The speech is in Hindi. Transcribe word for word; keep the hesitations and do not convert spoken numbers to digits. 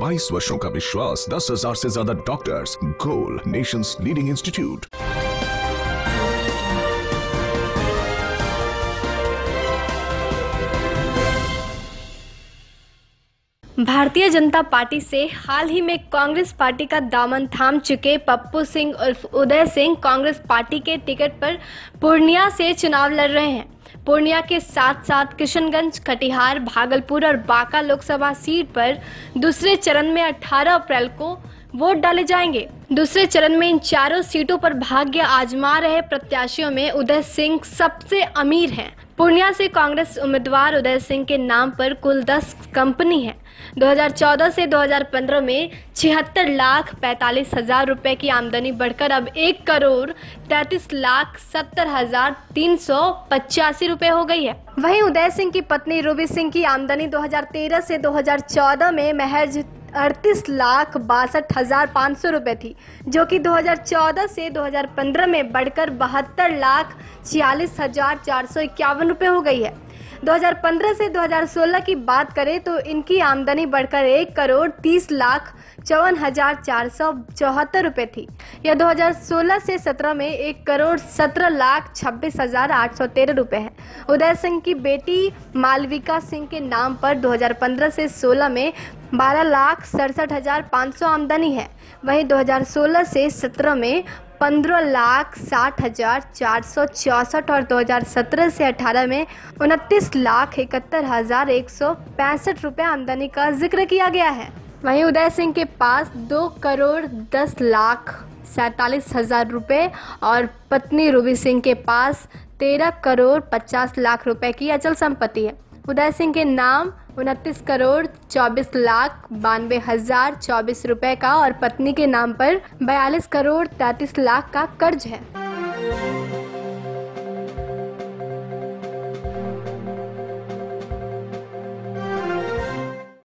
बाईस वर्षों का विश्वास, दस हजार से ज्यादा doctors. Goal, nation's leading institute. Bharatiya Janata party से हाल ही में कांग्रेस पार्टी का दामन थाम चुके पप्पू सिंह उर्फ उदय सिंह कांग्रेस पार्टी के टिकट पर पूर्णिया से चुनाव लड़ रहे हैं। पूर्णिया के साथ साथ किशनगंज, कटिहार, भागलपुर और बांका लोकसभा सीट पर दूसरे चरण में अठारह अप्रैल को वोट डाले जाएंगे। दूसरे चरण में इन चारों सीटों पर भाग्य आजमा रहे प्रत्याशियों में उदय सिंह सबसे अमीर हैं। पूर्णिया से कांग्रेस उम्मीदवार उदय सिंह के नाम पर कुल दस कंपनी है। दो हज़ार चौदह से दो हज़ार पंद्रह में छिहत्तर लाख पैंतालीस हजार रुपए की आमदनी बढ़कर अब एक करोड़ तैंतीस लाख सत्तर हजार तीन सौ पचासी रुपए हो गई है। वहीं उदय सिंह की पत्नी रूबी सिंह की आमदनी दो हज़ार तेरह से दो हज़ार चौदह में महज अड़तीस लाख बासठ हजार पाँच सौ रुपये थी, जो कि दो हज़ार चौदह से दो हज़ार पंद्रह में बढ़कर बहत्तर लाख छियालीस हजार चार सौ इक्यावन रुपये हो गई है। दो हज़ार पंद्रह से दो हज़ार सोलह की बात करें तो इनकी आमदनी बढ़कर एक करोड़ तीस लाख चौवन हजार चार सौ चौहत्तर रुपये थी। यह दो हज़ार सोलह से सत्रह में एक करोड़ सत्रह लाख छब्बीस हजार आठ सौ तेरह रुपये है। उदय सिंह की बेटी मालविका सिंह के नाम पर दो हज़ार पंद्रह से सोलह में बारह लाख सड़सठ हजार पाँच सौ आमदनी है। वहीं दो हज़ार सोलह से सत्रह में पंद्रह लाख साठ हजार चार सौ चौसठ और दो हज़ार सत्रह से अठारह में उनतीस लाख इकहत्तर हजार एक सौ पैंसठ रुपये आमदनी का जिक्र किया गया है। वहीं उदय सिंह के पास दो करोड़ दस लाख सैंतालीस हजार रुपये और पत्नी रूबी सिंह के पास तेरह करोड़ पचास लाख रुपए की अचल संपत्ति है। उदय सिंह के नाम उनतीस करोड़ चौबीस लाख बानवे हजार चौबीस रुपए का और पत्नी के नाम पर बयालीस करोड़ तैंतीस लाख का कर्ज है।